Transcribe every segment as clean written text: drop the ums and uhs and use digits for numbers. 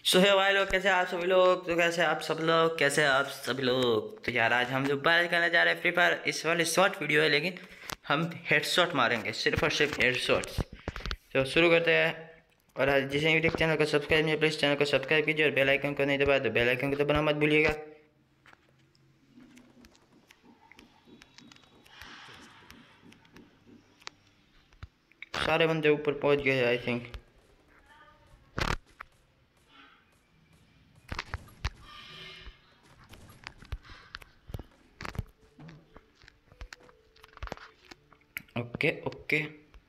सो है भाई लोग, कैसे आप सभी लोग? तो कैसे आप सब लोग, कैसे आप सभी लोग? तो यार आज हम जो बात करने जा रहे हैं फ्री फायर, इस वाले शॉर्ट वीडियो है, लेकिन हम हेडशॉट मारेंगे, सिर्फ और सिर्फ हेडशॉट्स। तो शुरू करते हैं। और आज जिस यूट्यूब चैनल को सब्सक्राइब नहीं, प्लीज़ चैनल को सब्सक्राइब कीजिए और बेल आइकन को नहीं दबाया तो बेल आइकन को दबाना मत भूलिएगा। सारे बंदे ऊपर पहुंच गए आई थिंक। ओके ओके,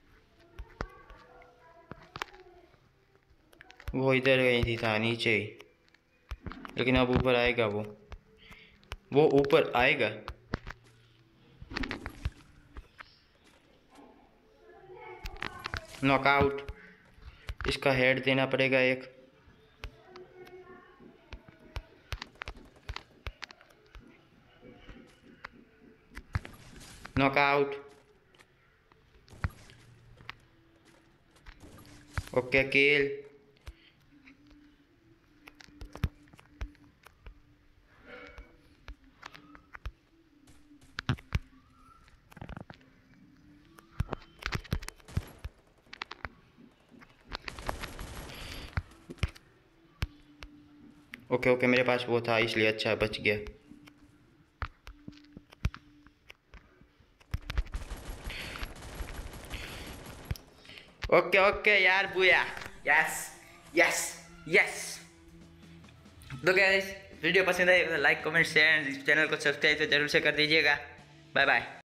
वो इधर गई थी, था नीचे ही, लेकिन अब ऊपर आएगा। वो ऊपर आएगा। नॉकआउट। इसका हेड देना पड़ेगा एक। Knockout. Okay kill. Okay okay, मेरे पास वो था इसलिए अच्छा बच गया। ओके ओके यार, बुया। Yes yes yes. तो गाइस, वीडियो पसंद आई तो लाइक कमेंट शेयर, चैनल को सब्सक्राइब तो जरूर से कर दीजिएगा। Bye bye.